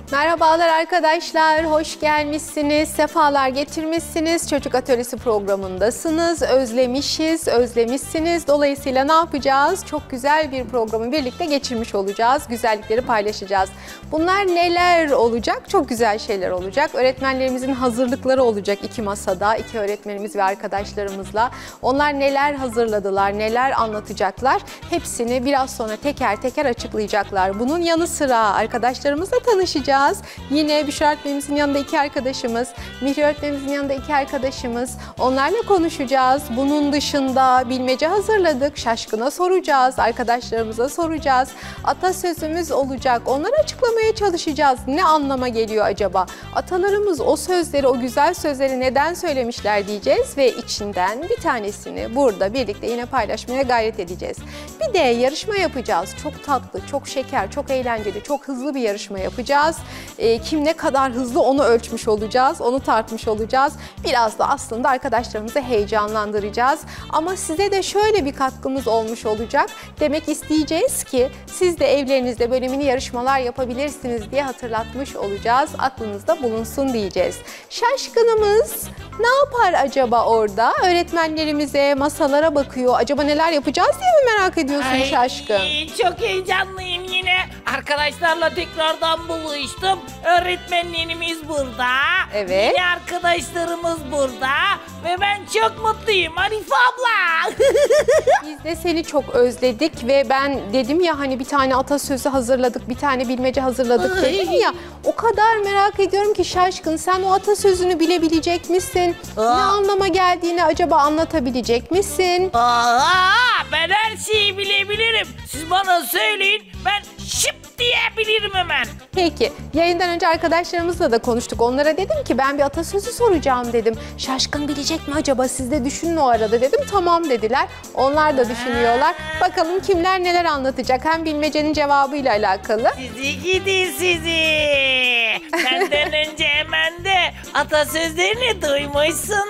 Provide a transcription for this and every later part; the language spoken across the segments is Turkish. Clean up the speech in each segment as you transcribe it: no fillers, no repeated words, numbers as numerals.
Merhabalar arkadaşlar, hoş gelmişsiniz, sefalar getirmişsiniz. Çocuk Atölyesi programındasınız, özlemişsiniz. Dolayısıyla ne yapacağız? Çok güzel bir programı birlikte geçirmiş olacağız, güzellikleri paylaşacağız. Bunlar neler olacak? Çok güzel şeyler olacak. Öğretmenlerimizin hazırlıkları olacak iki masada, iki öğretmenimiz ve arkadaşlarımızla. Onlar neler hazırladılar, neler anlatacaklar? Hepsini biraz sonra teker teker açıklayacaklar. Bunun yanı sıra arkadaşlarımızla tanışacağız. Yine Büşra öğretmenimizin yanında iki arkadaşımız, Mihri öğretmenimizin yanında iki arkadaşımız. Onlarla konuşacağız. Bunun dışında bilmece hazırladık. Şaşkına soracağız, arkadaşlarımıza soracağız. Atasözümüz olacak. Onları açıklamaya çalışacağız. Ne anlama geliyor acaba? Atalarımız o sözleri, o güzel sözleri neden söylemişler diyeceğiz ve içinden bir tanesini burada birlikte yine paylaşmaya gayret edeceğiz. Bir de yarışma yapacağız. Çok tatlı, çok şeker, çok eğlenceli, çok hızlı bir yarışma yapacağız. Kim ne kadar hızlı onu ölçmüş olacağız, onu tartmış olacağız. Biraz da aslında arkadaşlarımızı heyecanlandıracağız. Ama size de şöyle bir katkımız olmuş olacak. Demek isteyeceğiz ki siz de evlerinizde böyle mini yarışmalar yapabilirsiniz diye hatırlatmış olacağız. Aklınızda bulunsun diyeceğiz. Şaşkınımız ne yapar acaba orada? Öğretmenlerimize, masalara bakıyor. Acaba neler yapacağız diye mi merak ediyorsun Şaşkın? Çok heyecanlıyım yine. Arkadaşlarla tekrardan buluştum. Öğretmenlerimiz burada. Evet. Yine arkadaşlarımız burada. Ve ben çok mutluyum Arife abla. Biz de seni çok özledik ve ben dedim ya hani bir tane atasözü hazırladık, bir tane bilmece hazırladık dedim ya. O kadar merak ediyorum ki Şaşkın, sen o atasözünü bilebilecek misin? Ne anlama geldiğini acaba anlatabilecek misin? Ben her şeyi bilebilirim. Siz bana söyleyin, ben şıp diyebilirim hemen. Peki, yayından önce arkadaşlarımızla da konuştuk. Onlara dedim ki ben bir atasözü soracağım dedim. Şaşkın bilecek mi acaba? Siz de düşünün o arada dedim. Tamam dediler. Onlar da düşünüyorlar. Bakalım kimler neler anlatacak. Hem bilmecenin cevabıyla alakalı. Sizi gidi sizi. Benden önce hemen de atasözlerini duymuşsunuz.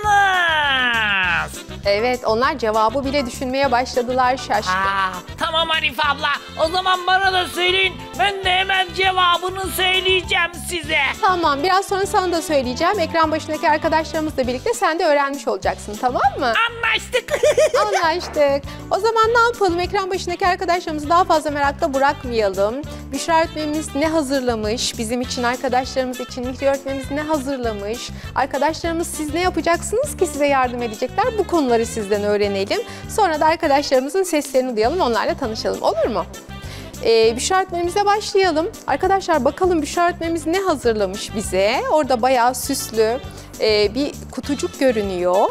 Evet, onlar cevabı bile düşünmeye başladılar Şaşkın. Tamam Arife abla. O zaman bana da söyleyin. Ben de hemen cevabını söyleyeceğim size. Tamam, biraz sonra sana da söyleyeceğim. Ekran başındaki arkadaşlarımızla birlikte sen de öğrenmiş olacaksın, tamam mı? Anlaştık. Anlaştık. O zaman ne yapalım? Ekran başındaki arkadaşlarımızı daha fazla merakta bırakmayalım. Büşra öğretmenimiz ne hazırlamış? Bizim için, arkadaşlarımız için Mihri öğretmenimiz ne hazırlamış? Arkadaşlarımız siz ne yapacaksınız ki size yardım edecekler? Bu konuları sizden öğrenelim. Sonra da arkadaşlarımızın seslerini duyalım, onlarla tanışalım. Olur mu? Büşra öğretmenimize başlayalım. Arkadaşlar bakalım Büşra öğretmenimiz ne hazırlamış bize? Orada bayağı süslü bir kutucuk görünüyor.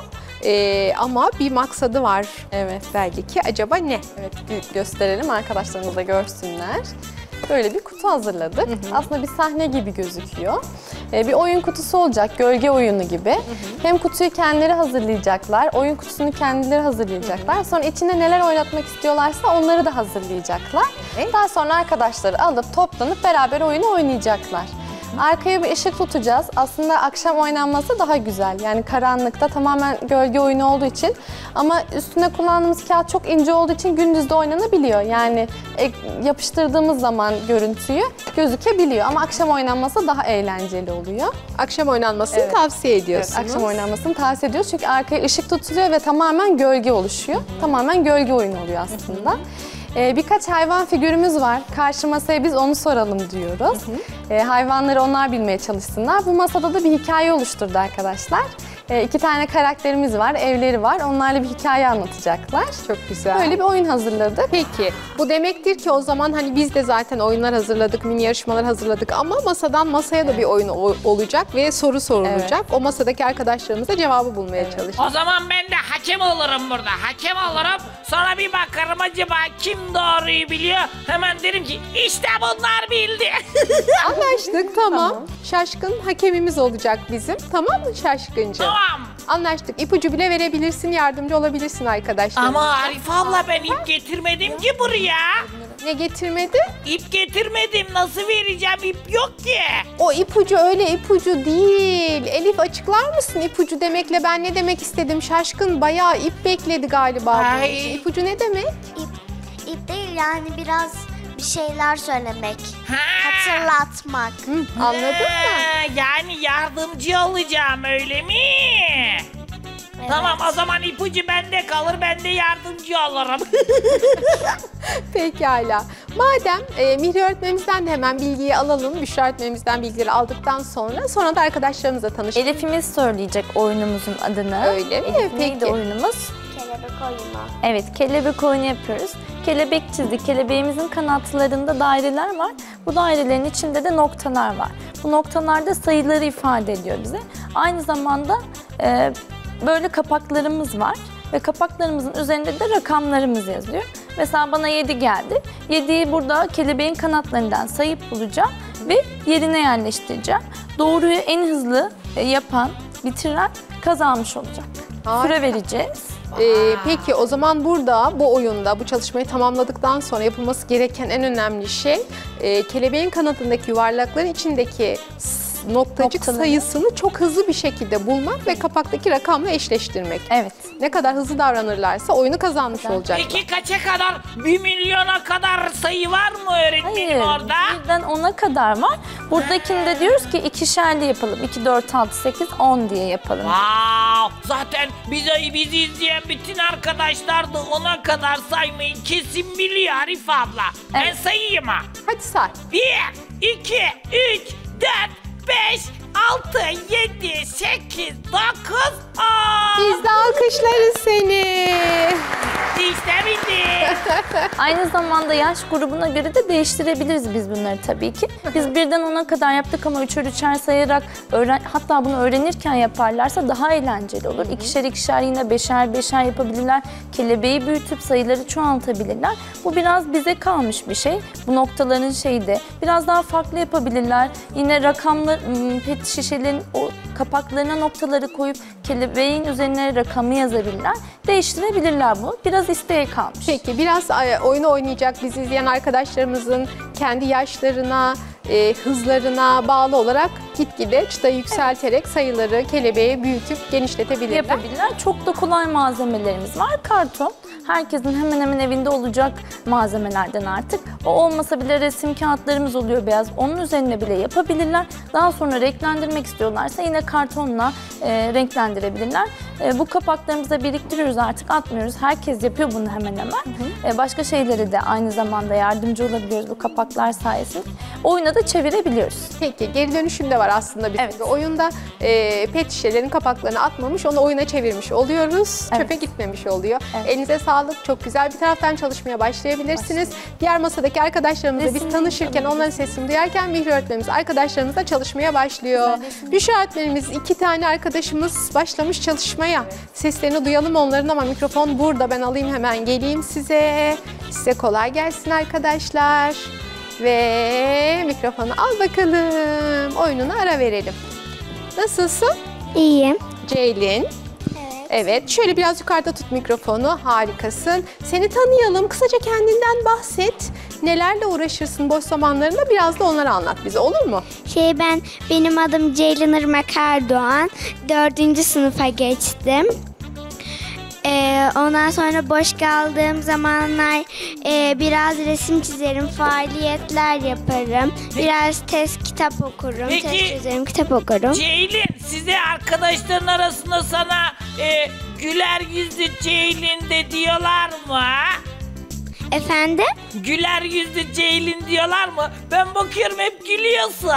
Ama bir maksadı var. Evet. Belki ki acaba ne? Evet, büyük gösterelim, arkadaşlarımız da görsünler. Böyle bir kutu hazırladık. Aslında bir sahne gibi gözüküyor. Bir oyun kutusu olacak, gölge oyunu gibi. Hem kutuyu kendileri hazırlayacaklar, oyun kutusunu kendileri hazırlayacaklar. Sonra içinde neler oynatmak istiyorlarsa onları da hazırlayacaklar. Daha sonra arkadaşları alıp toplanıp beraber oyunu oynayacaklar. Arkaya bir ışık tutacağız. Aslında akşam oynanması daha güzel. Yani karanlıkta tamamen gölge oyunu olduğu için. Ama üstüne kullandığımız kağıt çok ince olduğu için gündüz de oynanabiliyor. Yani yapıştırdığımız zaman görüntüyü gözükebiliyor. Ama akşam oynanması daha eğlenceli oluyor. Akşam oynanmasını tavsiye ediyorsunuz. Evet, akşam oynanmasını tavsiye ediyoruz. Çünkü arkaya ışık tutuluyor ve tamamen gölge oluşuyor. Tamamen gölge oyunu oluyor aslında. Birkaç hayvan figürümüz var. Karşı masaya biz onu soralım diyoruz. Hayvanları onlar bilmeye çalışsınlar. Bu masada da bir hikaye oluşturdu arkadaşlar. 2 tane karakterimiz var, evleri var. Onlarla bir hikaye anlatacaklar. Çok güzel. Böyle bir oyun hazırladık. Peki, bu demektir ki o zaman hani biz de zaten oyunlar hazırladık, mini yarışmalar hazırladık ama masadan masaya da bir oyun olacak ve soru sorulacak. O masadaki arkadaşlarımız da cevabı bulmaya çalışacak. O zaman ben de hakem olurum burada. Hakem olurum. Sonra bir bakarım acaba kim doğruyu biliyor. Hemen derim ki işte bunlar bildi. Anlaştık, tamam. Şaşkın hakemimiz olacak bizim. Tamam mı Şaşkıncığım? Tamam. Anlaştık. İpucu bile verebilirsin, yardımcı olabilirsin arkadaşlar. Ama Arife abla ben ip getirmedim ki buraya. Ne getirmedi? İp getirmedim. Nasıl vereceğim? İp yok ki. O ipucu öyle ipucu değil. Elif açıklar mısın ipucu demekle ben ne demek istedim? Şaşkın bayağı ip bekledi galiba. Ay. İpucu ne demek? İp değil yani biraz bir şeyler söylemek, Ha. hatırlatmak. Anladın mı? Yani yardımcı olacağım öyle mi? Evet. Tamam, o zaman ipucu bende kalır, ben de yardımcı olurum. Pekala. Madem Mihri öğretmenimizden de hemen bilgiyi alalım. Büşra öğretmenimizden bilgileri aldıktan sonra da arkadaşlarımızla tanışalım. Elif'imiz söyleyecek oyunumuzun adını. Öyle mi? Elif, neydi Peki. oyunumuz? Kelebek oyunu. Evet, kelebek oyunu yapıyoruz. Kelebek çizdik. Kelebeğimizin kanatlarında daireler var. Bu dairelerin içinde de noktalar var. Bu noktalarda sayıları ifade ediyor bize. Aynı zamanda böyle kapaklarımız var. Ve kapaklarımızın üzerinde de rakamlarımız yazıyor. Mesela bana 7 geldi. 7'yi burada kelebeğin kanatlarından sayıp bulacağım ve yerine yerleştireceğim. Doğruyu en hızlı yapan, bitiren kazanmış olacak. Harika. Süre vereceğiz. Peki o zaman burada bu oyunda bu çalışmayı tamamladıktan sonra yapılması gereken en önemli şey kelebeğin kanadındaki yuvarlakların içindeki noktacık Noktaları. sayısını çok hızlı bir şekilde bulmak ve kapaktaki rakamla eşleştirmek. Evet. Ne kadar hızlı davranırlarsa oyunu kazanmış olacaklar. Peki kaça kadar? 1 milyona kadar sayı var mı öğretmenim Hayır, orada? birden 10'a kadar var. Buradakinde diyoruz ki ikişerli yapalım. 2, 4, 6, 8, 10 diye yapalım. Wow, zaten bizi izleyen bütün arkadaşlar da 10'a kadar saymayı kesin biliyor Arif abla. Ben Evet. sayayım ha. Hadi say. 1, 2, 3, 4, 5, 6, 7, 8, 9, 10. Biz de alkışlarız seni. İşte bitti. Aynı zamanda yaş grubuna göre de değiştirebiliriz biz bunları tabii ki. Biz birden 10'a kadar yaptık ama üçer üçer sayarak hatta bunu öğrenirken yaparlarsa daha eğlenceli olur. İkişer ikişer yine beşer beşer yapabilirler. Kelebeği büyütüp sayıları çoğaltabilirler. Bu biraz bize kalmış bir şey. Bu noktaların şeyi de biraz daha farklı yapabilirler. Yine rakamlar, pet şişelerin o kapaklarına noktaları koyup kelebeğin üzerine rakamı yazabilirler. Değiştirebilirler bu. Biraz isteğe kalmış. Peki biraz oyunu oynayacak bizi izleyen arkadaşlarımızın kendi yaşlarına, hızlarına bağlı olarak gitgide çıtayı yükselterek sayıları kelebeği büyütüp genişletebilirler. Yapabilirler. Çok da kolay malzemelerimiz var. Karton. Herkesin hemen hemen evinde olacak malzemelerden artık. O olmasa bile resim kağıtlarımız oluyor beyaz. Onun üzerine bile yapabilirler. Daha sonra renklendirmek istiyorlarsa yine kartonla renklendirebilirler. Bu kapaklarımızı da biriktiriyoruz artık, atmıyoruz. Herkes yapıyor bunu hemen hemen. Başka şeyleri de aynı zamanda yardımcı olabiliyoruz bu kapaklar sayesinde. Oyuna da çevirebiliyoruz. Peki geri dönüşüm de var aslında bizim Evet. de. Oyunda pet şişelerin kapaklarını atmamış, onu oyuna çevirmiş oluyoruz. Evet. Çöpe gitmemiş oluyor. Evet. Elinize sağlık, çok güzel. Bir taraftan çalışmaya başlayabilirsiniz. Diğer masadaki arkadaşlarımızla biz Resim tanışırken, onların sesini duyarken Mihri öğretmenimiz arkadaşlarımızla çalışmaya başlıyor. Büşra öğretmenimiz 2 tane arkadaşımız başlamış çalışmaya. Seslerini duyalım onların ama mikrofon burada. Ben alayım hemen geleyim size. Size kolay gelsin arkadaşlar. Ve mikrofonu al bakalım. Oyununa ara verelim. Nasılsın? İyiyim. Ceylin. Evet, şöyle biraz yukarıda tut mikrofonu. Harikasın. Seni tanıyalım. Kısaca kendinden bahset. Nelerle uğraşırsın boş zamanlarında? Biraz da onları anlat bize, olur mu? Benim adım Ceylin Irmak Erdoğan. 4. sınıfa geçtim. Ondan sonra boş kaldığım zamanlar biraz resim çizerim, faaliyetler yaparım. Biraz test kitap okurum, Peki. test çözerim, kitap okurum. Ceylin, size arkadaşların arasında sana güler yüzlü Ceylin de diyorlar mı? Efendim? Güler yüzlü Ceylin diyorlar mı? Ben bakıyorum hep gülüyorsun.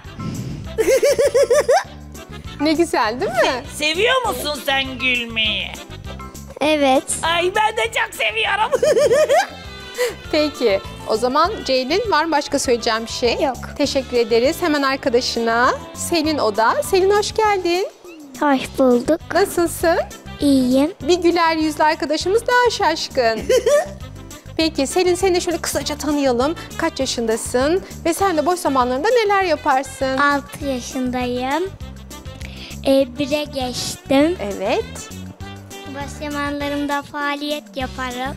Ne güzel değil mi? Seviyor musun sen gülmeyi? Evet. Ay ben de çok seviyorum. Peki, o zaman Ceylin var mı başka söyleyeceğim bir şey? Yok. Teşekkür ederiz. Hemen arkadaşına Selin o da. Selin hoş geldin. Hoş bulduk. Nasılsın? İyiyim. Bir güler yüzlü arkadaşımız daha şaşkın. Peki Selin, seni de şöyle kısaca tanıyalım. Kaç yaşındasın ve sen de boş zamanlarında neler yaparsın? 6 yaşındayım. 1'e geçtim. Evet. Boş zamanlarımda faaliyet yaparım.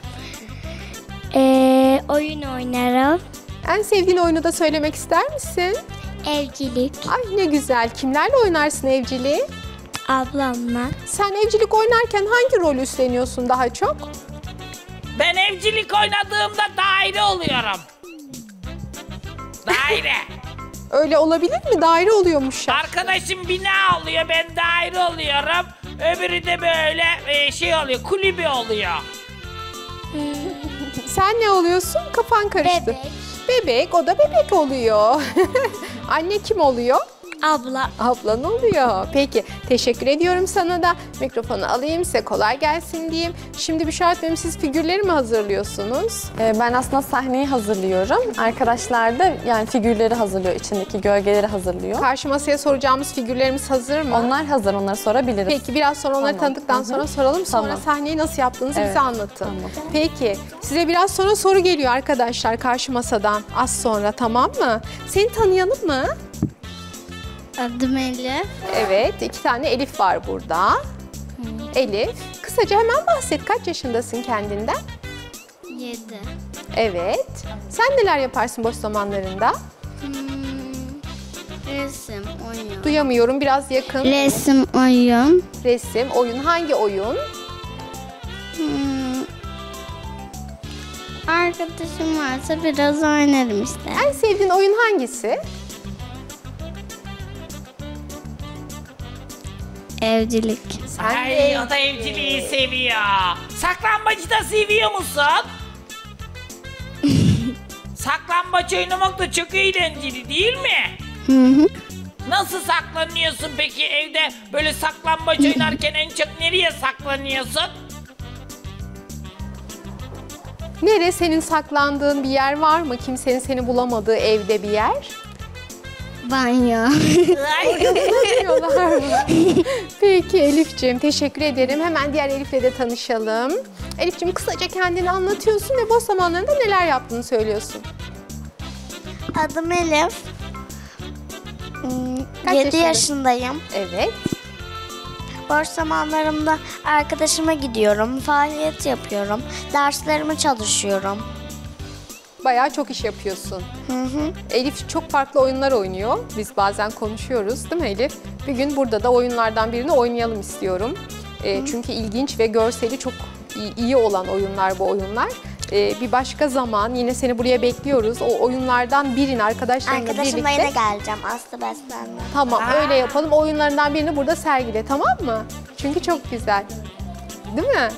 Oyun oynarım. En sevdiğin oyunu da söylemek ister misin? Evcilik. Ay ne güzel. Kimlerle oynarsın evciliği? Ablamla. Sen evcilik oynarken hangi rolü üstleniyorsun daha çok? Ben evcilik oynadığımda daire oluyorum. daire. Öyle olabilir mi? Daire oluyormuş ya. Arkadaşım bina oluyor, ben daire oluyorum. Öbürü de böyle şey oluyor, kulübe oluyor. Sen ne oluyorsun? Kafan karıştı. Bebek. Bebek, o da bebek oluyor. Anne kim oluyor? Abla. Ablan oluyor. Peki, teşekkür ediyorum sana da. Mikrofonu alayım, size kolay gelsin diyeyim. Şimdi Büşra öğretmenim, siz figürleri mi hazırlıyorsunuz? Ben aslında sahneyi hazırlıyorum. Arkadaşlar da yani figürleri hazırlıyor, içindeki gölgeleri hazırlıyor. Karşı masaya soracağımız figürlerimiz hazır mı? Onlar hazır, onları sorabiliriz. Peki, biraz sonra onları Tamam. tanıdıktan Hı hı. sonra soralım. Sonra Tamam. sahneyi nasıl yaptığınızı Evet. bize anlatın. Tamam. Peki, size biraz sonra soru geliyor arkadaşlar karşı masadan. Az sonra, tamam mı? Seni tanıyalım mı? Adım Elif. Evet, 2 tane Elif var burada. Elif, kısaca hemen bahset. Kaç yaşındasın kendinden? 7. Evet. Sen neler yaparsın boş zamanlarında? Resim, oyun. Duyamıyorum, biraz yakın. Resim, oyun. Resim, oyun. Hangi oyun? Arkadaşım varsa biraz oynarım işte. En sevdiğin oyun hangisi? Evcilik. Ay, o da evciliği seviyor. Saklambacı da seviyor musun? Saklambaç oynamak da çok eğlenceli değil mi? Nasıl saklanıyorsun peki evde böyle saklambaç oynarken en çok nereye saklanıyorsun? Nere, senin saklandığın bir yer var mı? Kimsenin seni bulamadığı evde bir yer? Banyo. Ay, Diyorlar mı? Peki Elif'ciğim, teşekkür ederim. Hemen diğer Elif'le de tanışalım. Elif'ciğim, kısaca kendini anlatıyorsun ve boş zamanlarında neler yaptığını söylüyorsun. Adım Elif. Kaç 7 yaşındasın? yaşındayım. Evet. Boş zamanlarımda arkadaşıma gidiyorum, faaliyet yapıyorum, derslerimi çalışıyorum. Bayağı çok iş yapıyorsun. Elif çok farklı oyunlar oynuyor. Biz bazen konuşuyoruz, değil mi Elif? Bir gün burada da oyunlardan birini oynayalım istiyorum. Çünkü ilginç ve görseli çok iyi olan oyunlar bu oyunlar. Bir başka zaman yine seni buraya bekliyoruz. O oyunlardan birini arkadaşlarınla Arkadaşımla birlikte... yine geleceğim, Aslı Beslenme. Tamam, öyle yapalım. O oyunlarından birini burada sergile, tamam mı? Çünkü çok güzel. Değil mi?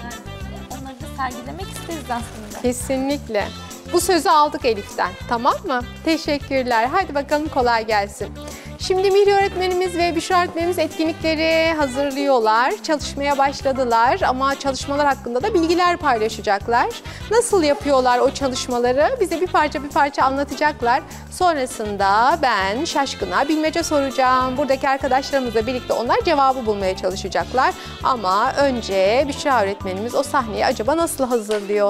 Onları da sergilemek isteriz aslında. Kesinlikle. Bu sözü aldık Elif'ten, tamam mı? Teşekkürler. Hadi bakalım, kolay gelsin. Şimdi Mihri öğretmenimiz ve Büşra öğretmenimiz etkinlikleri hazırlıyorlar. Çalışmaya başladılar ama çalışmalar hakkında da bilgiler paylaşacaklar. Nasıl yapıyorlar o çalışmaları? Bize bir parça anlatacaklar. Sonrasında ben Şaşkın'a bilmece soracağım. Buradaki arkadaşlarımızla birlikte onlar cevabı bulmaya çalışacaklar. Ama önce Büşra öğretmenimiz o sahneyi acaba nasıl hazırlıyor?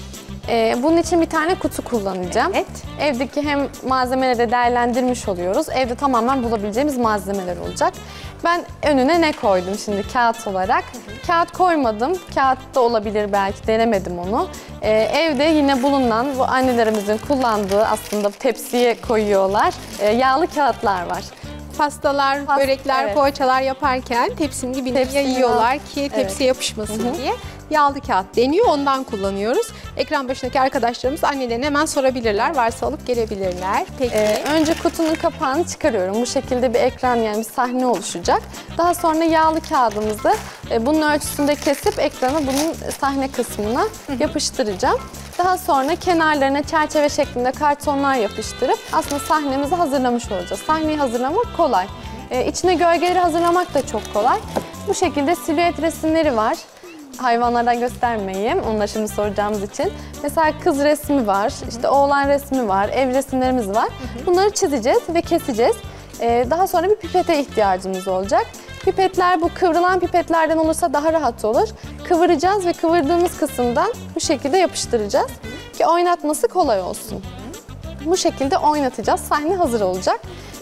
Bunun için bir tane kutu kullanacağım. Evet. Evdeki hem malzemeleri de değerlendirmiş oluyoruz. Evde tamamen bulabileceğimiz malzemeler olacak. Ben önüne ne koydum şimdi kağıt olarak? Kağıt koymadım. Kağıt da olabilir belki, denemedim onu. Evde yine bulunan bu annelerimizin kullandığı, aslında tepsiye koyuyorlar, yağlı kağıtlar var. Pastalar, börekler, evet. poğaçalar yaparken tepsinin dibine Tepsinin yayıyorlar ki evet. tepsiye yapışmasın diye. Yağlı kağıt deniyor, ondan kullanıyoruz. Ekran başındaki arkadaşlarımız annelerine hemen sorabilirler, varsa alıp gelebilirler. Peki. Önce kutunun kapağını çıkarıyorum. Bu şekilde bir ekran, yani bir sahne oluşacak. Daha sonra yağlı kağıdımızı bunun ölçüsünde kesip ekrana bunun sahne kısmına yapıştıracağım. Daha sonra kenarlarına çerçeve şeklinde kartonlar yapıştırıp aslında sahnemizi hazırlamış olacağız. Sahneyi hazırlamak kolay. İçine gölgeleri hazırlamak da çok kolay. Bu şekilde silüet resimleri var. Hayvanlardan göstermeyeyim, onları şimdi soracağımız için. Mesela kız resmi var, işte oğlan resmi var, ev resimlerimiz var. Bunları çizeceğiz ve keseceğiz. Daha sonra bir pipete ihtiyacımız olacak. Pipetler, bu kıvrılan pipetlerden olursa daha rahat olur. Kıvıracağız ve kıvırdığımız kısımdan bu şekilde yapıştıracağız ki oynatması kolay olsun. Bu şekilde oynatacağız, sahne hazır olacak.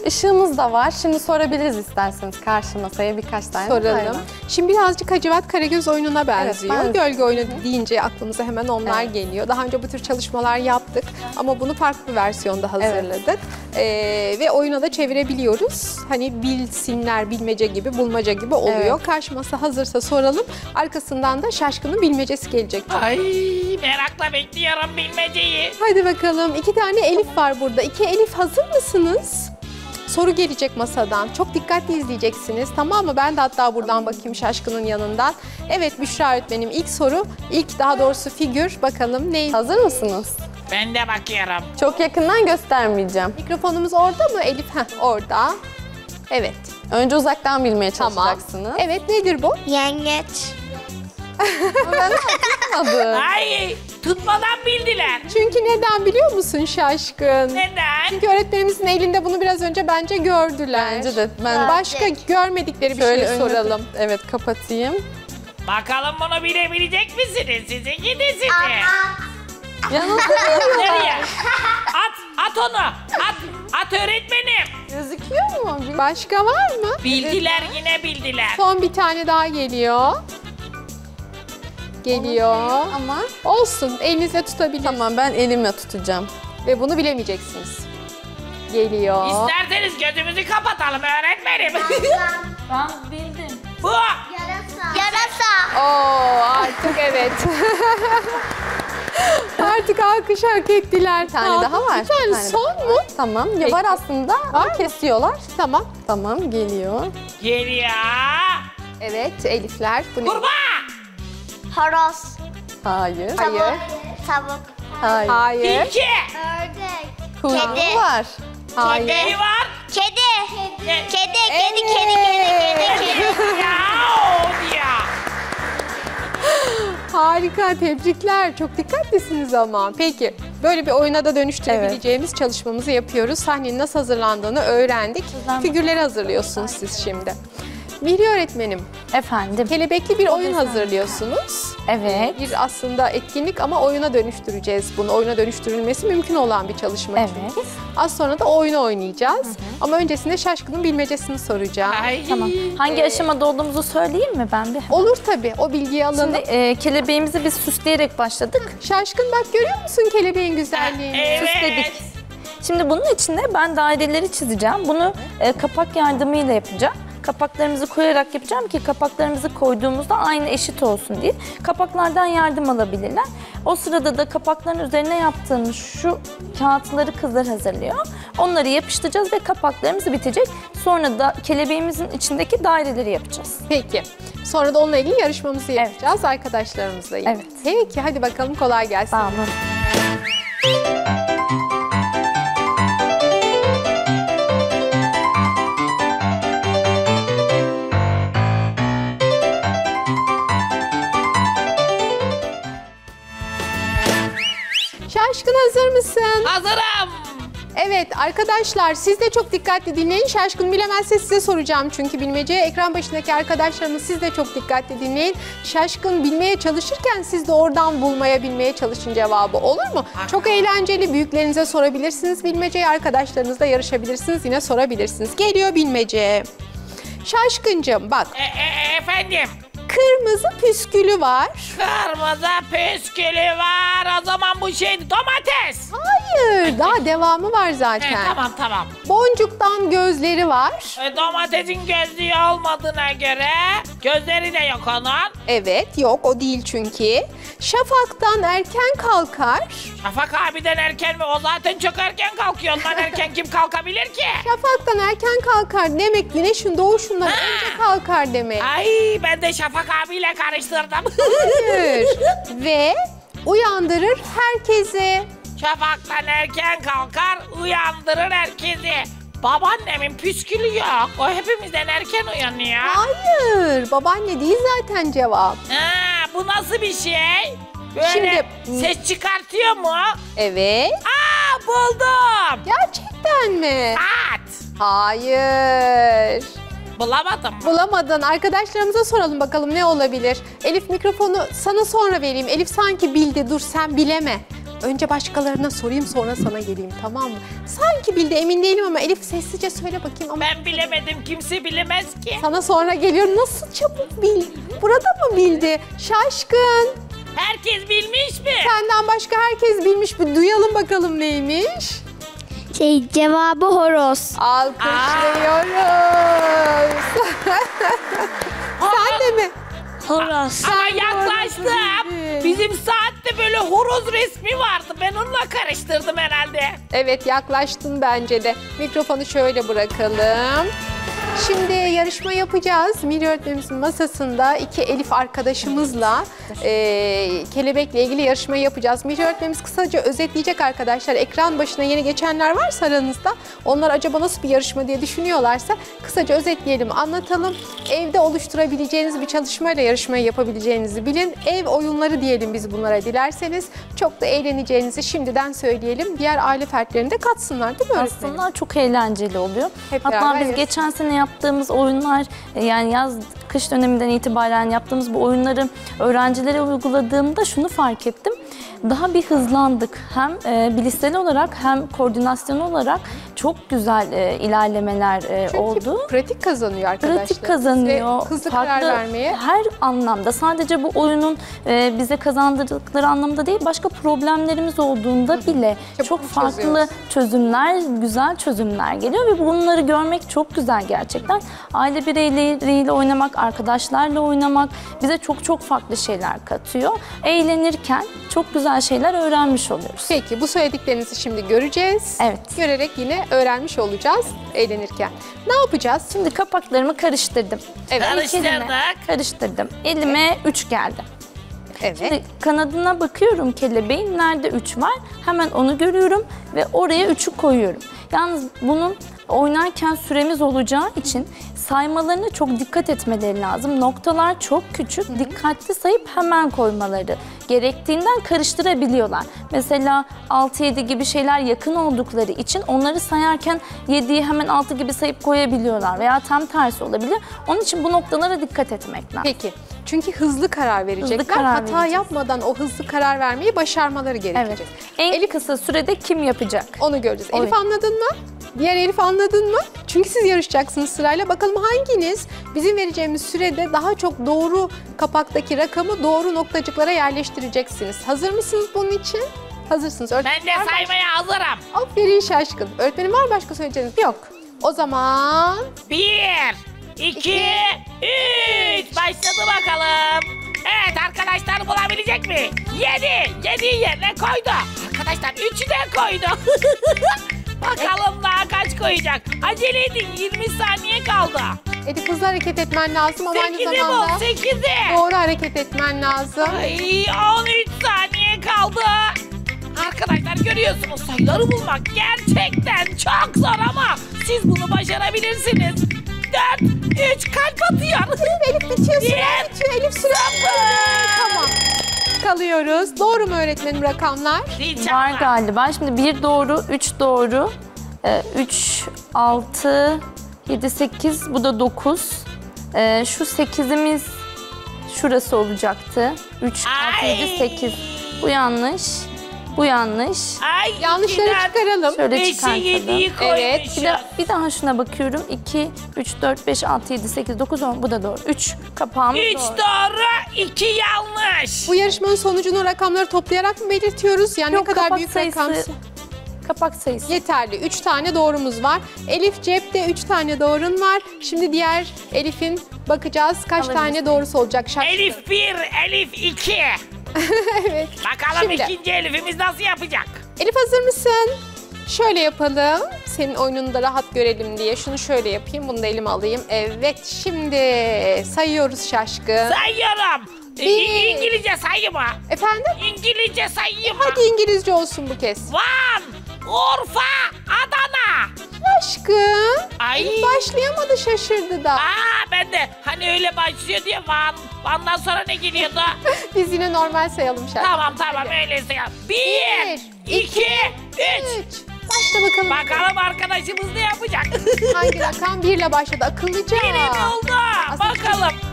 Işığımız da var. Şimdi sorabiliriz isterseniz karşı masaya birkaç tane. Soralım. Aynen. Şimdi birazcık Hacivat Karagöz oyununa benziyor. benziyor. Gölge oyunu deyince aklımıza hemen onlar geliyor. Daha önce bu tür çalışmalar yaptık ama bunu farklı bir versiyonda hazırladık. Ve oyuna da çevirebiliyoruz. Hani bilsinler, bilmece gibi, bulmaca gibi oluyor. Evet. Karşı masa hazırsa soralım. Arkasından da Şaşkın'ın bilmecesi gelecek. Ay merakla bekliyorum bilmeceyi. Hadi bakalım. 2 tane Elif var burada. 2 Elif hazır mısınız? Soru gelecek masadan. Çok dikkatli izleyeceksiniz. Tamam mı? Ben de hatta buradan bakayım Şaşkın'ın yanından. Evet Büşra öğretmenim ilk soru. Daha doğrusu figür. Bakalım neymiş? Hazır mısınız? Ben de bakıyorum. Çok yakından göstermeyeceğim. Mikrofonumuz orada mı Elif? Orada. Evet. Önce uzaktan bilmeye Tamam. çalışacaksınız. Evet nedir bu? Yengeç. Adı. Ay tutmadan bildiler. Çünkü neden biliyor musun Şaşkın? Neden? Çünkü öğretmenimizin elinde bunu biraz önce bence gördüler. Bence de. Ben Başka görmedikleri bir şöyle şey önüne- soralım. Evet kapatayım. Bakalım bunu bilebilecek misiniz? Sizi gidi sizi. Yanıldı. Nereye? At onu. At öğretmenim. Gözüküyor mu? Başka var mı? Bildiler yine bildiler. Son bir tane daha geliyor. Geliyor. Ama Olsun. Elinizle tutabilir. tamam ben elimle tutacağım. Ve bunu bilemeyeceksiniz. Geliyor. İsterseniz gözümüzü kapatalım öğretmenim. Ben bildim. Bu. Yarasa. Oo artık evet. Artık alkış hak ettiler. Bir tane daha var. Bir tane Bir tane son daha mu? Tamam. Ya Peki. var aslında ama mı? kesiyorlar. Tamam. Tamam geliyor. Geliyor. Evet Elifler. Bu ne? Kurbağa. Horoz. Hayır. Hayır. Tavuk. Hayır. Hayır. Tilki. Ördek. Kuyruğu Kedi. var. Hayır. Neyi var? Kedi. Ne? Kedi. Ya o ya. Harika, tebrikler. Çok dikkatlisiniz ama. Peki, böyle bir oyuna da dönüştürebileceğimiz çalışmamızı yapıyoruz. Sahnenin nasıl hazırlandığını öğrendik. Figürleri hazırlıyorsunuz siz şimdi. Mihri öğretmenim, Efendim. kelebekli bir oyun hazırlıyorsunuz. Evet. Bir aslında etkinlik ama oyuna dönüştüreceğiz bunu. Oyuna dönüştürülmesi mümkün olan bir çalışma Evet. çünkü. Az sonra da o oyunu oynayacağız. Ama öncesinde Şaşkın'ın bilmecesini soracağım. Ay. Tamam. Hangi aşamada olduğumuzu söyleyeyim mi ben bir? Olur tabii, o bilgiyi alalım. Şimdi kelebeğimizi biz süsleyerek başladık. Şaşkın bak görüyor musun kelebeğin güzelliğini? Evet. Süsledik. Şimdi bunun içinde ben daireleri çizeceğim. Bunu kapak yardımıyla yapacağım. Kapaklarımızı koyarak yapacağım ki kapaklarımızı koyduğumuzda aynı eşit olsun diye. Kapaklardan yardım alabilirler. O sırada da kapakların üzerine yaptığımız şu kağıtları kızlar hazırlıyor. Onları yapıştıracağız ve kapaklarımız bitecek. Sonra da kelebeğimizin içindeki daireleri yapacağız. Peki. Sonra da onunla ilgili yarışmamızı yapacağız arkadaşlarımızla ilgili. Evet. Peki hadi bakalım kolay gelsin. Sağ olun. Şaşkın hazır mısın? Hazırım. Evet arkadaşlar siz de çok dikkatli dinleyin. Şaşkın bilemezse size soracağım çünkü bilmeceyi. Ekran başındaki arkadaşlarımız siz de çok dikkatli dinleyin. Şaşkın bilmeye çalışırken siz de oradan bulmaya bilmeye çalışın cevabı, olur mu? Çok eğlenceli, büyüklerinize sorabilirsiniz bilmeceyi, arkadaşlarınızla yarışabilirsiniz, yine sorabilirsiniz. Geliyor bilmece. Şaşkıncığım bak, Efendim. kırmızı püskülü var. Kırmızı püskülü var. O zaman bu şey domates. Hayır, daha devamı var zaten. Tamam. Boncuktan gözleri var. Domatesin gözlüğü olmadığına göre gözleri de yok onun. Evet, yok o değil çünkü. Şafaktan erken kalkar. Şafak abiden erken mi? O zaten çok erken kalkıyor. Ondan erken kim kalkabilir ki? Şafaktan erken kalkar demek güneşin doğuşundan önce kalkar demek. Ay ben de Şafak abiyle karıştırdım. Hayır. Ve uyandırır herkesi. Şafaktan erken kalkar, uyandırır herkesi. Babaannemin püskülü yok. O hepimizden erken uyanıyor. Hayır, babaanne değil zaten cevap. Ha, bu nasıl bir şey? Böyle Şimdi- ses çıkartıyor mu? Evet. Aa buldum. Gerçekten mi? At. Hayır. Bulamadım. Bulamadın. Arkadaşlarımıza soralım bakalım ne olabilir? Elif mikrofonu sana sonra vereyim. Elif sanki bildi. Dur sen bileme. Önce başkalarına sorayım, sonra sana geleyim, tamam mı? Sanki bildi, emin değilim ama Elif sessizce söyle bakayım. Ama Ben bilemedim, kimse bilemez ki. sana sonra geliyorum. Nasıl çabuk bildi? Burada mı bildi? Şaşkın. Herkes bilmiş mi? Senden başka herkes bilmiş. Bir duyalım bakalım neymiş. Cevabı horoz. Alkışlıyoruz. Sen de mi? Horoz. Ama Sen yaklaştım. doğru bildin. Bizim saatte böyle horoz resmi vardı. Ben onunla karıştırdım herhalde. Evet, yaklaştın bence de. Mikrofonu şöyle bırakalım. Şimdi yarışma yapacağız. Miri öğretmenimizin masasında iki Elif arkadaşımızla kelebekle ilgili yarışma yapacağız. Miri öğretmenimiz kısaca özetleyecek arkadaşlar. Ekran başına yeni geçenler varsa aranızda, onlar acaba nasıl bir yarışma diye düşünüyorlarsa kısaca özetleyelim, anlatalım. Evde oluşturabileceğiniz bir çalışmayla yarışmayı yapabileceğinizi bilin. Ev oyunları diyelim biz bunlara dilerseniz. Çok da eğleneceğinizi şimdiden söyleyelim. Diğer aile fertlerini de katsınlar değil mi öğretmenim? Aslında çok eğlenceli oluyor. Hep Hatta beraber biz yarış- geçen sene yaptığımız oyunlar, yani kış döneminden itibaren yaptığımız bu oyunları öğrencilere uyguladığımda şunu fark ettim. Daha bir hızlandık. Hem bilişsel olarak hem koordinasyon olarak çok güzel ilerlemeler Çünkü oldu. pratik kazanıyor arkadaşlar. Pratik kazanıyor. Ve hızlı karar vermeye. Her anlamda, sadece bu oyunun bize kazandırdıkları anlamda değil, başka problemlerimiz olduğunda bile Çabuk çok farklı çözüyoruz. çözümler, güzel çözümler geliyor ve bunları görmek çok güzel gerçekten. Aile bireyleriyle oynamak, arkadaşlarla oynamak bize çok çok farklı şeyler katıyor. Eğlenirken çok güzel şeyler öğrenmiş oluyoruz. Peki, bu söylediklerinizi şimdi göreceğiz. Evet. Görerek yine öğrenmiş olacağız eğlenirken. Ne yapacağız? Şimdi kapaklarımı karıştırdım. Evet. Karıştırdık. Karıştırdım. Elime 3 geldi. Evet. Şimdi kanadına bakıyorum kelebeğin, nerede 3 var? Hemen onu görüyorum ve oraya 3'ü koyuyorum. Yalnız bunun oynarken süremiz olacağı için saymalarına çok dikkat etmeleri lazım. Noktalar çok küçük, dikkatli sayıp hemen koymaları gerektiğinden karıştırabiliyorlar. Mesela 6-7 gibi şeyler yakın oldukları için onları sayarken 7'yi hemen 6 gibi sayıp koyabiliyorlar veya tam tersi olabilir. Onun için bu noktalara dikkat etmek lazım. Peki. Çünkü hızlı karar verecekler. karar Hata vereceğiz. yapmadan o hızlı karar vermeyi başarmaları Evet. gerekecek. En kısa sürede kim yapacak? Onu göreceğiz. Oyun. Elif anladın mı? Diğer Elif anladın mı? Çünkü siz yarışacaksınız sırayla. Bakalım hanginiz bizim vereceğimiz sürede daha çok doğru kapaktaki rakamı doğru noktacıklara yerleştireceksiniz. Hazır mısınız bunun için? Hazırsınız. Ben Öğretmenim de var mı? saymaya hazırım. Aferin Şaşkın. Öğretmenim var mı başka söyleyeceğiniz? Yok. O zaman 1, 2, 3. Başladı bakalım. Evet, arkadaşlar bulabilecek mi? 7 yerine koydu. Arkadaşlar 3'ü de koydu. Bakalım daha kaç koyacak. Acele edin, 20 saniye kaldı. Elif hızlı hareket etmen lazım ama aynı 8'i zamanda bul, 8'i. doğru hareket etmen lazım. Ay, 13 saniye kaldı. Arkadaşlar görüyorsunuz, sayıları bulmak gerçekten çok zor ama siz bunu başarabilirsiniz. 4, 3, kalp atıyor. Elif bitiyor, süre Bir, bitiyor. Elif süre Tamam. Kalıyoruz. Doğru mu öğretmenim rakamlar? Var galiba. Şimdi 1 doğru, 3 doğru, 3, 6, 7, 8, bu da 9. Şu 8'imiz şurası olacaktı. 3, 6, 7, 8. Bu yanlış. Bu yanlış. Ay, Yanlışları çıkaralım. Şöyle 5'i çıkartalım. 7'yi Evet, koymuşuz. Bir daha şuna bakıyorum. 2, 3, 4, 5, 6, 7, 8, 9, 10. Bu da doğru. 3 kapağımız 3 doğru. doğru, 2 yanlış. Bu yarışmanın sonucunu rakamları toplayarak mı belirtiyoruz? Yani Yok, ne kadar kapak büyük sayısı- rakam? Kapak sayısı. Yeterli. 3 tane doğrumuz var. Elif cepte 3 tane doğrun var. Şimdi diğer Elif'in bakacağız. Kaç Alabiliriz. tane doğrusu olacak? Şaşkın. Elif 1, Elif 2. Evet. Bakalım Şimdi. ikinci Elif'imiz nasıl yapacak? Elif hazır mısın? Şöyle yapalım. Senin oyununu da rahat görelim diye. Şunu şöyle yapayım. Bunu da elime alayım. Evet. Şimdi sayıyoruz Şaşkın. Sayıyorum. Bir. İngilizce sayı mı? Efendim? İngilizce sayı mı? Hadi İngilizce olsun bu kez. Van, Urfa, Adana. Şaşkın. Ay. Başlayamadı, şaşırdı da. Ben de hani öyle başlıyor diye Van'dan sonra ne geliyordu? Biz yine normal sayalım Şaşkın. tamam öyleyse ya. 1, 2, 3. 3. Başla bakalım. Bakalım arkadaşımız ne yapacak? Hangi rakam? 1 ile başladı. Akıllıca. Birini buldu. Aslında Bakalım.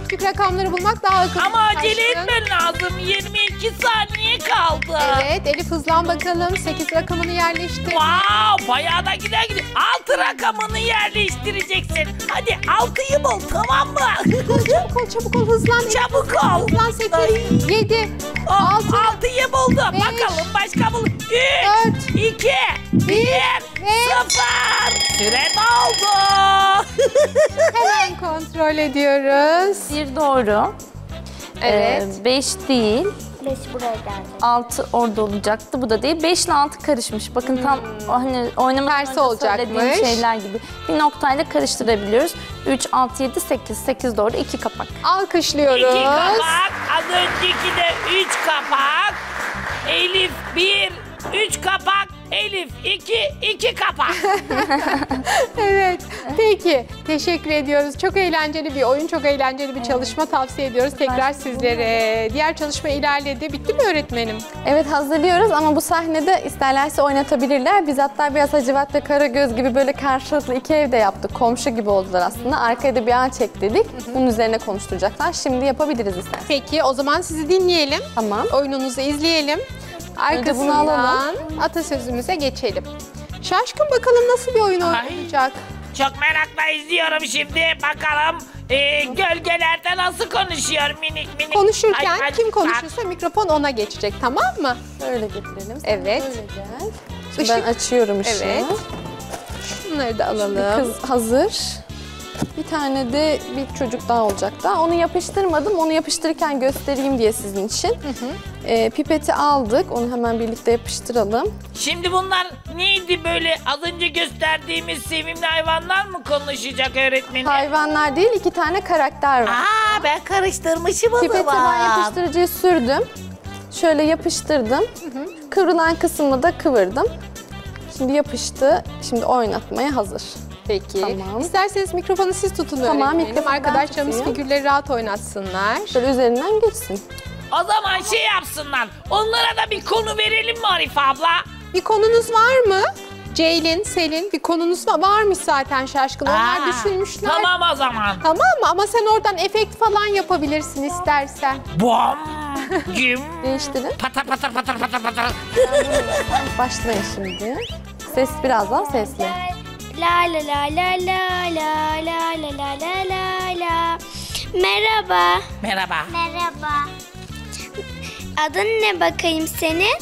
küçük rakamları bulmak daha akıllı. Ama acele Şaşkın. etmen lazım. 22 saniye kaldı. Evet, Elif hızlan bakalım. 8 rakamını yerleştir. Wow, bayağı da gider gidiyor. 6 rakamını yerleştireceksin. Hadi 6'yı bul, tamam mı? Çabuk ol, hızlan. Çabuk ol. Hızlan 8, 7, 6, 6'yı buldum. Beş, Bakalım başka bul. 3, 4, 2, 1, 0. Süre doldu. hemen kontrol ediyoruz. 1 doğru. Evet. 5 değil. 5 buraya geldi. 6 orada olacaktı. Bu da değil. 5 ile 6 karışmış. Bakın tam hani oynama Tersi önce olacakmış. söylediğim şeyler gibi. Bir noktayla karıştırabiliyoruz. 3, 6, 7, 8. 8 doğru. 2 kapak. Alkışlıyoruz. 2 kapak. Az önceki de 3 kapak. Elif 1, 3 kapak. Elif 2, 2 kapak. Evet. Peki. Teşekkür ediyoruz. Çok eğlenceli bir oyun, çok eğlenceli bir çalışma tavsiye ediyoruz tekrar sizlere. Diğer çalışma ilerledi. Bitti mi öğretmenim? Evet, hazırlıyoruz ama bu sahnede isterlerse oynatabilirler. Biz hatta biraz Hacivat ve Karagöz gibi böyle karşılıklı 2 evde yaptık. Komşu gibi oldular aslında. Arkaya da bir ağaç ekledik. Bunun üzerine konuşturacaklar. Şimdi yapabiliriz istersen. Peki o zaman sizi dinleyelim. Tamam. Oyununuzu izleyelim. Önce bunu Arkasından alalım. atasözümüze geçelim. Şaşkın bakalım nasıl bir oyun oynayacak? Çok merakla izliyorum şimdi. Bakalım gölgelerde nasıl konuşuyor minik minik. Konuşurken Ay, kim bak. konuşursa mikrofon ona geçecek, tamam mı? Böyle getirelim. Sen Evet. Böyle gel. Şimdi ben açıyorum ışığı. Evet. Şunları da alalım. Kız hazır. Bir tane de bir çocuk daha olacak da. Onu yapıştırmadım. Onu yapıştırırken göstereyim diye sizin için. Pipeti aldık. Onu hemen birlikte yapıştıralım. Şimdi bunlar neydi böyle az önce gösterdiğimiz sevimli hayvanlar mı konuşacak öğretmenim? Hayvanlar değil, 2 tane karakter var. Aa, ben karıştırmışım o Pipeti ben zaman. yapıştırıcıyı sürdüm. Şöyle yapıştırdım. Kıvrılan kısmını da kıvırdım. Şimdi yapıştı. Şimdi oynatmaya hazır. Peki. Tamam. İsterseniz mikrofonu siz tutun Tamam, öğretmenim. mikrofonu ben Arkadaşlarımız tutayım. figürleri rahat oynatsınlar. Şöyle üzerinden geçsin. O zaman şey yapsınlar. Onlara da bir konu verelim mi Arife abla? Bir konunuz var mı? Ceylin, Selin bir konunuz varmış zaten Şaşkın. Onlar Aa, düşünmüşler. Tamam o zaman. Tamam mı? Ama sen oradan efekt falan yapabilirsin istersen. Bom, güm, Değiştirin. patır patır patır patır patır. Başlayın şimdi. Ses birazdan sesli. La la la la la la la la la la la la. Merhaba. Merhaba. Merhaba. Adın ne bakayım senin?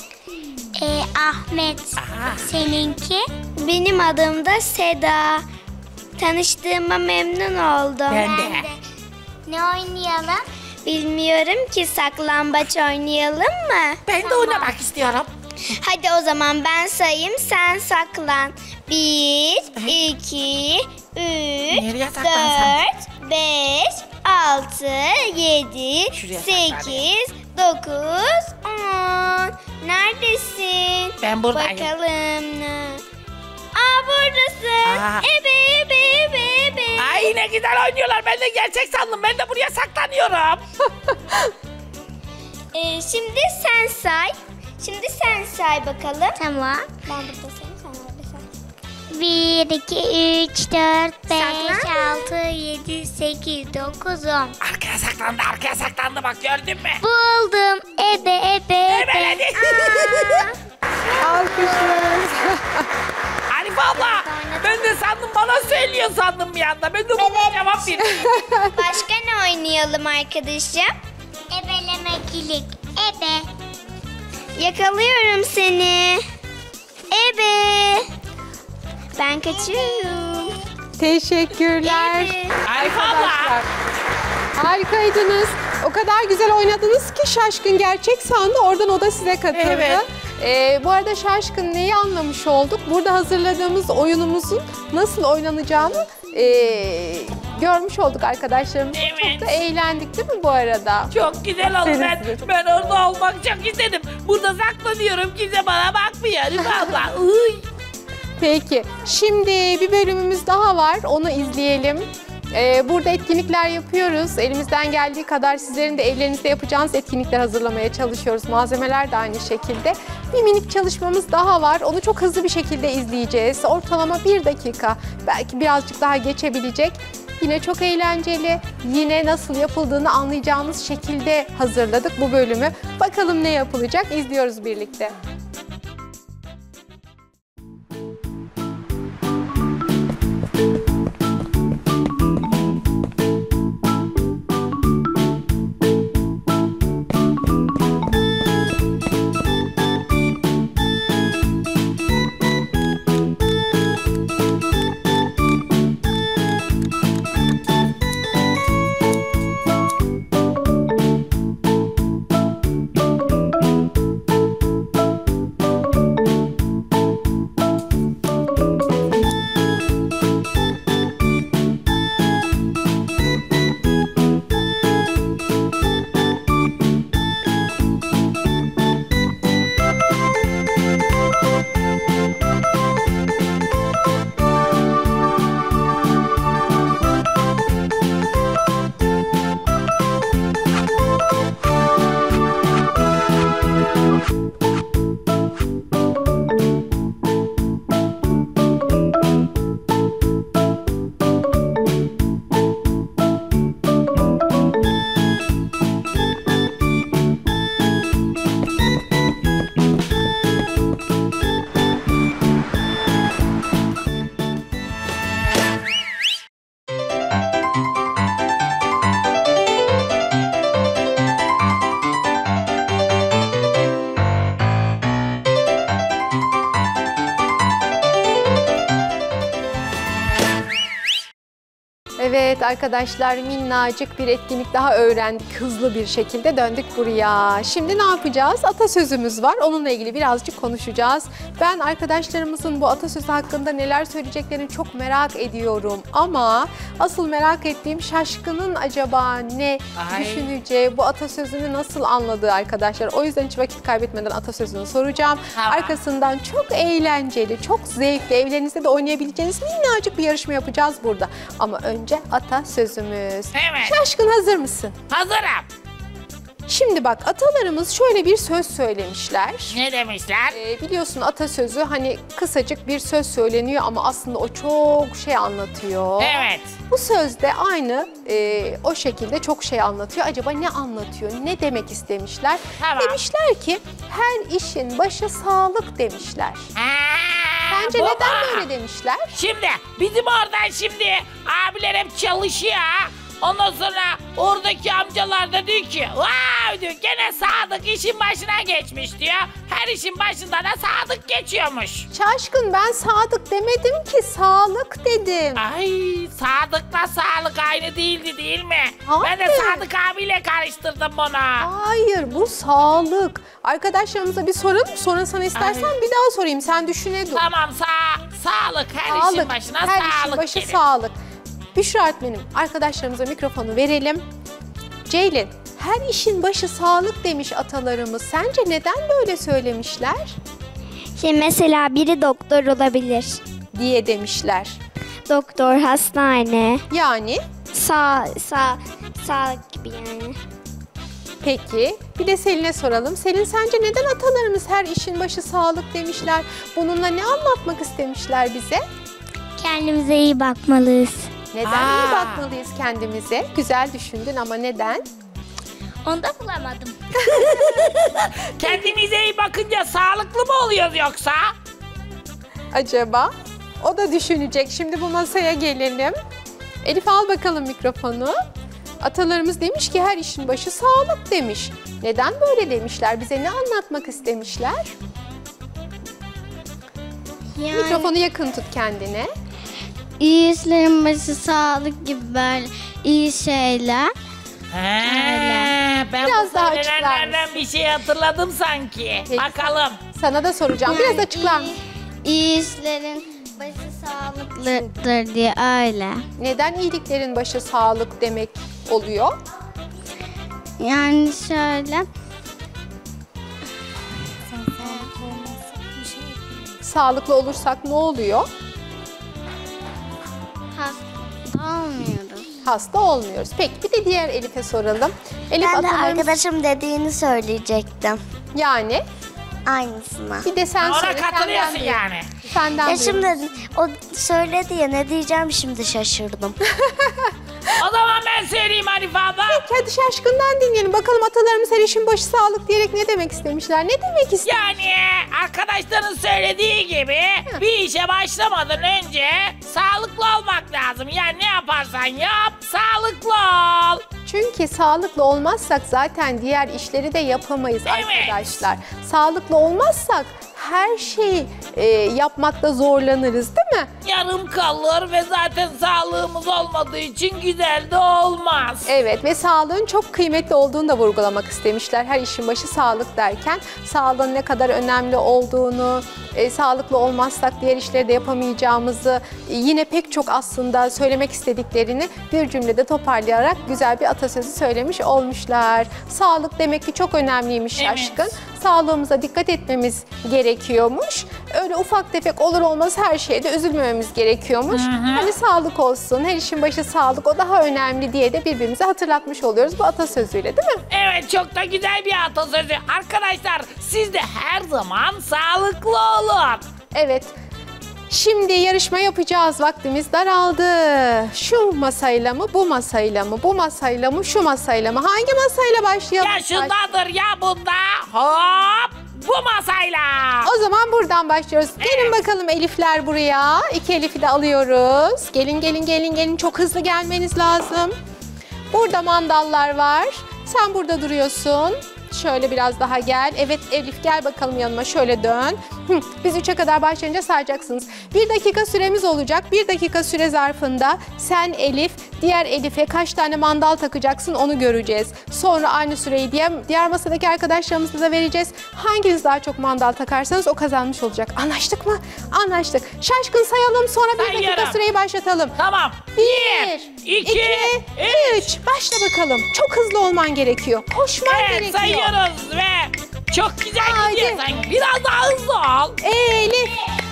Ahmet. Seninki? Benim adım da Seda. Tanıştığıma memnun oldum. Ben de. Ne oynayalım? Bilmiyorum ki, saklambaç oynayalım mı? Ben de oynamak istiyorum. Hadi o zaman ben sayayım, sen saklan. 1, 2, 3, Nereye saklansam? 4, 5, 6, 7, Şuraya 8, 9, 10. Neredesin? Ben buradayım. Bakalım. Aa, buradasın. Aa. Ebe ebe ebe ebe. Ay ne güzel oynuyorlar. Ben de gerçek sandım. Ben de buraya saklanıyorum. Şimdi sen say. Şimdi sen say bakalım. Tamam. Ben burada sayayım, sen orada say. 1, 2, 3, 4, 5, 6, 7, 8, 9, 10. Arkaya saklandı, arkaya saklandı. Bak gördün mü? Buldum. Ebe ebe Ebeledi. Alkışlıyoruz. Arife abla, ben de sandım bana söylüyor sandım bir anda. Ben de buna cevap vereyim. Başka ne oynayalım arkadaşım? Ebelemekilik. Ebe. Yakalıyorum seni. Ebe. Ben kaçıyorum. Teşekkürler. Ebe. Arife abla. Harikaydınız. O kadar güzel oynadınız ki Şaşkın gerçek sandı. Oradan o da size katıldı. Evet. Bu arada Şaşkın neyi anlamış olduk? Burada hazırladığımız oyunumuzun nasıl oynanacağını görmüş olduk arkadaşlarımızla. Evet. Çok da eğlendik değil mi bu arada? Çok güzel oldu. Ben orada olmak çok istedim. Burada saklanıyorum. Kimse bana bakmıyor Arife abla. Uy. Peki, şimdi bir bölümümüz daha var. Onu izleyelim. Burada etkinlikler yapıyoruz. Elimizden geldiği kadar sizlerin de evlerinizde yapacağınız etkinlikler hazırlamaya çalışıyoruz. Malzemeler de aynı şekilde. Bir minik çalışmamız daha var. Onu çok hızlı bir şekilde izleyeceğiz. Ortalama 1 dakika, belki birazcık daha geçebilecek. Yine çok eğlenceli, yine nasıl yapıldığını anlayacağınız şekilde hazırladık bu bölümü. Bakalım ne yapılacak, izliyoruz birlikte. Evet arkadaşlar, minnacık bir etkinlik daha öğrendik. Hızlı bir şekilde döndük buraya. Şimdi ne yapacağız? Atasözümüz var. Onunla ilgili birazcık konuşacağız. Ben arkadaşlarımızın bu atasözü hakkında neler söyleyeceklerini çok merak ediyorum. Ama asıl merak ettiğim Şaşkın'ın acaba ne düşüneceği, bu atasözünü nasıl anladığı arkadaşlar. O yüzden hiç vakit kaybetmeden atasözünü soracağım. Tamam. Arkasından çok eğlenceli, çok zevkli, evlerinizde de oynayabileceğiniz minnacık bir yarışma yapacağız burada. Ama önce atasözümüz. Evet. Şaşkın, hazır mısın? Hazırım. Şimdi bak, atalarımız şöyle bir söz söylemişler. Ne demişler? Biliyorsun atasözü hani kısacık bir söz söyleniyor ama aslında o çok şey anlatıyor. Evet. Bu sözde aynı o şekilde çok şey anlatıyor. Acaba ne anlatıyor? Ne demek istemişler? Tamam. Demişler ki her işin başı sağlık demişler. Bence bu neden mu? böyle demişler? Şimdi bizim oradan şimdi abiler hep çalışıyor. Ondan sonra oradaki amcalar da diyor ki vay diyor, gene Sadık işin başına geçmiş diyor. Her işin başında da Sadık geçiyormuş. Şaşkın, ben sadık demedim ki, sağlık dedim. Ay, Sadık'la sağlık aynı değildi değil mi? Hayır. Ben de Sadık abiyle karıştırdım bunu. Hayır, bu sağlık. Arkadaşlarımıza bir soralım, sonra sana istersen bir daha sorayım. Sen düşüne dur. Tamam, sağlık, her işin başına her işin sağlık başı gelir. sağlık. Büşra öğretmenim, arkadaşlarımıza mikrofonu verelim. Ceylin, her işin başı sağlık demiş atalarımız. Sence neden böyle söylemişler Şimdi mesela biri doktor olabilir. diye demişler. Doktor, hastane, Yani sağlık gibi yani. peki bir de Selin'e soralım. Selin, sence neden atalarımız her işin başı sağlık demişler? Bununla ne anlatmak istemişler bize? Kendimize iyi bakmalıyız. Neden iyi bakmalıyız kendimize? Güzel düşündün ama neden? Onu da bulamadım. Kendimize iyi bakınca sağlıklı mı oluyoruz yoksa? Acaba? O da düşünecek. Şimdi bu masaya gelelim. Elif, al bakalım mikrofonu. Atalarımız demiş ki her işin başı sağlık demiş. Neden böyle demişler? Bize ne anlatmak istemişler? Yani Mikrofonu yakın tut kendine. iyi işlerin başı sağlık gibi böyle iyi şeyler. Ben Biraz bu daha açıklar söylenenlerden bir şey hatırladım sanki. Peki. Bakalım. Sana da soracağım. Biraz açıklar mısın? İyi işlerin başı sağlıklıdır diye öyle. Neden iyiliklerin başı sağlık demek oluyor? Yani şöyle. Sağlıklı olursak ne oluyor? Hasta olmuyoruz. Hasta olmuyoruz. Peki bir de diğer Elif'e soralım. Elif, Ben de atalarımız arkadaşım dediğini söyleyecektim. yani aynısına. Bir de sen Ona söyle. katılıyorsun senden yani. Senden Ya duyalım. şimdi o söyledi ya ne diyeceğim şimdi şaşırdım. O zaman ben söyleyeyim Hanife abla. Hadi Şaşkın'dan dinleyelim. Bakalım atalarımız her işin başı sağlık diyerek ne demek istemişler? Ne demek istemişler? Yani arkadaşların söylediği gibi bir işe başlamadan önce sağlıklı olmak lazım. Yani ne yaparsan yap, sağlıklı ol. Çünkü sağlıklı olmazsak zaten diğer işleri de yapamayız Evet. arkadaşlar. Sağlıklı olmazsak her şeyi yapmakta zorlanırız değil mi? Yarım kalır ve zaten sağlığımız olmadığı için güzel de olmaz. Evet ve sağlığın çok kıymetli olduğunu da vurgulamak istemişler. Her işin başı sağlık derken sağlığın ne kadar önemli olduğunu, sağlıklı olmazsak diğer işleri de yapamayacağımızı, yine pek çok aslında söylemek istediklerini bir cümlede toparlayarak güzel bir atasözü söylemiş olmuşlar. Sağlık demek ki çok önemliymiş Evet. Şaşkın. Sağlığımıza dikkat etmemiz gerekiyormuş. Öyle ufak tefek olur olmaz her şeyde üzülmememiz gerekiyormuş. Hani sağlık olsun, her işin başı sağlık, o daha önemli diye de birbirimize hatırlatmış oluyoruz bu atasözüyle değil mi? Evet, çok da güzel bir atasözü. Arkadaşlar siz de her zaman sağlıklı olun. Evet. Şimdi yarışma yapacağız. Vaktimiz daraldı. Şu masayla mı, bu masayla mı, bu masayla mı, şu masayla mı? Hangi masayla başlayalım? Ya şundadır ya bunda. Hop, bu masayla. O zaman buradan başlıyoruz. Gelin bakalım Elifler buraya. 2 Elif'i de alıyoruz. Gelin, gelin, gelin, gelin. Çok hızlı gelmeniz lazım. Burada mandallar var. Sen burada duruyorsun. Şöyle biraz daha gel. Evet Elif gel bakalım yanıma. Şöyle dön. Biz 3'e kadar başlayınca sayacaksınız. 1 dakika süremiz olacak. 1 dakika süre zarfında sen Elif, diğer Elif'e kaç tane mandal takacaksın onu göreceğiz. Sonra aynı süreyi diğer masadaki arkadaşlarımıza da vereceğiz. Hanginiz daha çok mandal takarsanız o kazanmış olacak. Anlaştık mı? Anlaştık. Şaşkın sayalım, sonra 1 dakika Sayıyorum. süreyi başlatalım. Tamam. 1, 2, 3. Başla bakalım. Çok hızlı olman gerekiyor. Koşman Evet, gerekiyor. sayıyoruz ve çok güzel Haydi. gidiyorsun. Biraz daha hızlı ol. Elif.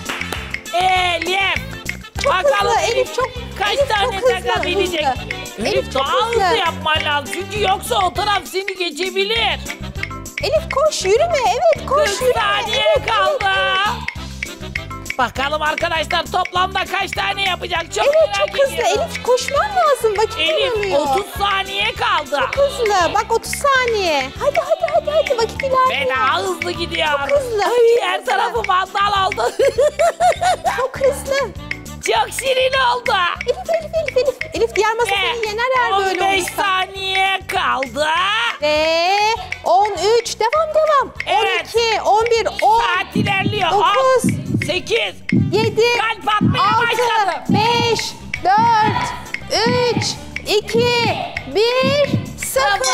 Elif. Çok Bakalım hızlı, Elif çok. kaç Elif tane çok hızlı, takabilecek. hızlı. Elif çok daha hızlı. hızlı yapman lazım. Çünkü yoksa o taraf seni geçebilir. Elif koş, yürüme. Evet, koş, 40 yürüme. saniye Evet, kaldı. Bakalım arkadaşlar toplamda kaç tane yapacak? Çok Evet, merak çok hızlı. ediyorum. Elif koşman lazım. Vakit Elif ilerliyor. 30 saniye kaldı. Çok hızlı. Bak 30 saniye. Hadi. Vakit Ve ilerliyor. daha hızlı gidiyor. Çok hızlı. Ay, Çok her hızlı. tarafı mandal oldu. Çok hızlı. Çok şirin oldu. Elif. Elif diğer masa seni yener eğer böyle 15 olursa. saniye kaldı. Ve 13. Devam. Evet. 12, 11, 10, Saat ilerliyor. 9, 8. 7, Kalp atmaya 6, başladı. 5, 4, 3, 2, 1, 0.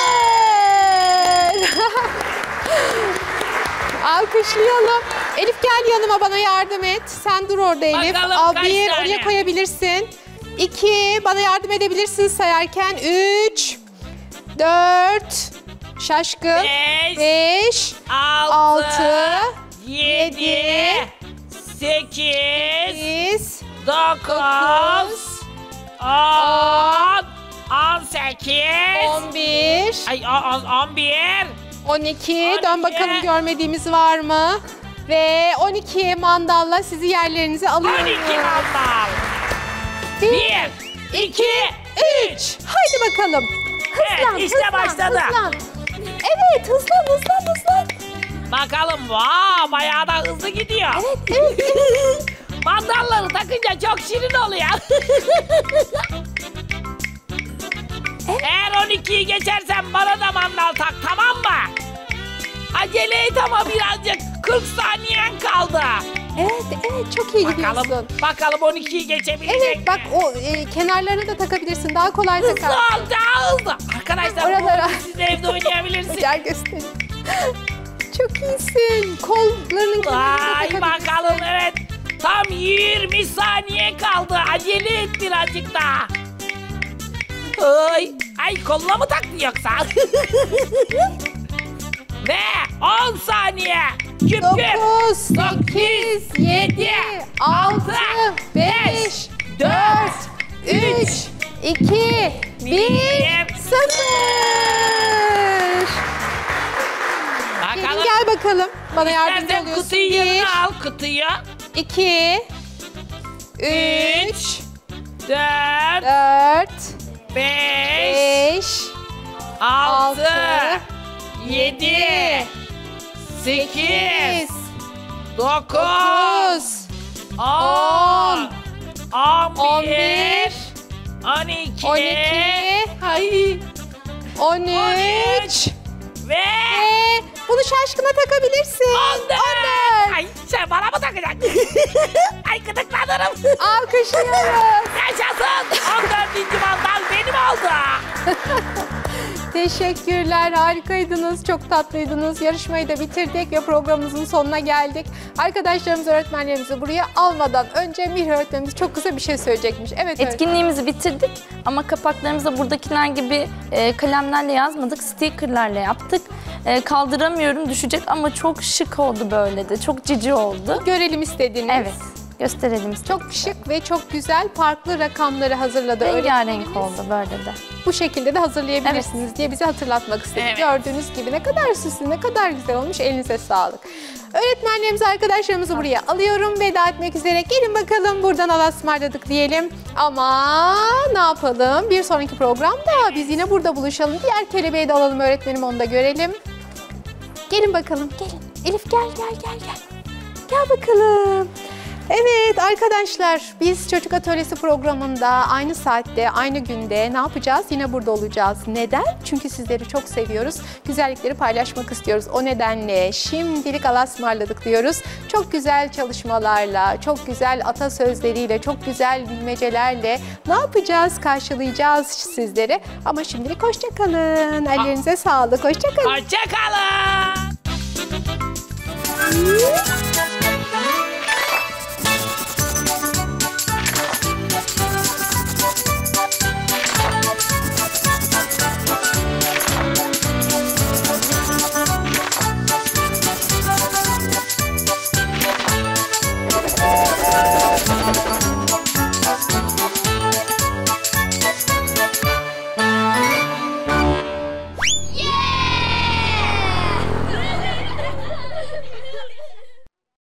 Alkışlayalım. Elif gel yanıma, bana yardım et. Sen dur orada Elif. Bakalım Al kaç 1 tane? oraya koyabilirsin. 2 bana yardım edebilirsin sayarken. 3, 4, Şaşkın. 5, 5, 6, 6, 7, 8, 8, 9, 10, 18, 11, ay 11, 12. Dön 12. bakalım görmediğimiz var mı? Ve 12 mandalla sizi yerlerinize 12 alıyorum. mandal. 1, 2, 3. Haydi bakalım. Hızlan, Evet, işte hızlan, başladı. hızlan. Evet, hızlan. Bakalım, wow, bayağı da hızlı gidiyor. Evet. Mandalları takınca çok şirin oluyor. Eğer 12'yi geçersen bana da mandal tak, tamam mı? Acele et ama birazcık. 40 saniyen kaldı. Evet, çok iyi gidiyorsun. Bakalım 12'yi geçebilecek Evet, mi? bak o kenarlarını da takabilirsin. Daha kolay Hızlı takarsın. ol, daha hızlı. Arkadaşlar Oralara. bu siz de evde oynayabilirsiniz. Gel göstereyim. Çok iyisin. Kollarının kenarına Ay takabilirsin. bakalım, evet. Tam 20 saniye kaldı. Acele et birazcık daha. Ay koluna mı taktın yoksa? Ve 10 saniye. Küp 9, 8, 7, 6, 5, 4, 3, 2, 1, 0. Bakalım. Gel bakalım. Bana yardımcı İstersen oluyorsun. kutuyu 1, yanına al kutuyu. 2, 3, 4, 4, 5, 5, 6, 6, 7, 8, 9, 9, 10, 11, 12, 12, ay, 13 ve ve bunu şaşkına takabilirsin. 14. Ay sen bana mı takacaksın? Ay gıdıklanırım. Alkışlıyoruz. Yaşasın. 14. mandal benim oldu. Teşekkürler, harikaydınız, çok tatlıydınız. Yarışmayı da bitirdik ve programımızın sonuna geldik. Arkadaşlarımız, öğretmenlerimizi buraya almadan önce Mihri öğretmenimiz çok kısa bir şey söyleyecekmiş. Evet öğretmenim. Etkinliğimizi bitirdik ama kapaklarımıza buradakiler gibi kalemlerle yazmadık, stickerlarla yaptık. Kaldıramıyorum, düşecek ama çok şık oldu böyle de. Çok cici oldu. Görelim istediniz. Evet, gösterelim istedik. Çok şık ve çok güzel farklı rakamları hazırladı rengarenk öğretmenimiz. oldu böyle de. Bu şekilde de hazırlayabilirsiniz diye bize hatırlatmak istedik. Evet. Gördüğünüz gibi ne kadar süslü, ne kadar güzel olmuş. Elinize sağlık. Öğretmenlerimizi, arkadaşlarımızı buraya alıyorum. Veda etmek üzere. Gelin bakalım buradan Allah'a ısmarladık diyelim. Ama ne yapalım? Bir sonraki programda biz yine burada buluşalım. Diğer kelebeği de alalım öğretmenim, onu da görelim. Gelin bakalım, gelin. Elif gel. Gel bakalım. Evet arkadaşlar, biz Çocuk Atölyesi programında aynı saatte, aynı günde ne yapacağız? Yine burada olacağız. Neden? Çünkü sizleri çok seviyoruz. Güzellikleri paylaşmak istiyoruz. O nedenle şimdilik Allah'a ısmarladık diyoruz. Çok güzel çalışmalarla, çok güzel atasözleriyle, çok güzel bilmecelerle ne yapacağız? Karşılayacağız sizleri. Ama şimdilik hoşça kalın. Ellerinize sağlık. Hoşça kalın. Hoşça kalın.